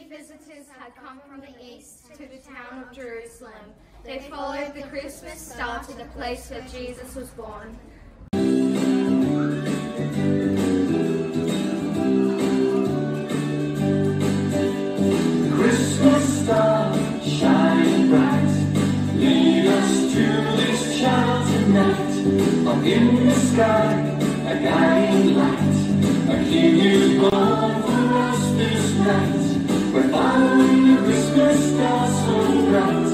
visitors had come from the east to the town of Jerusalem. They followed the Christmas star to the place where Jesus was born. Christmas star, shining bright, lead us to this child tonight. Up in the sky, a guiding light, a King is born for us this night. We're following the Christmas star so bright.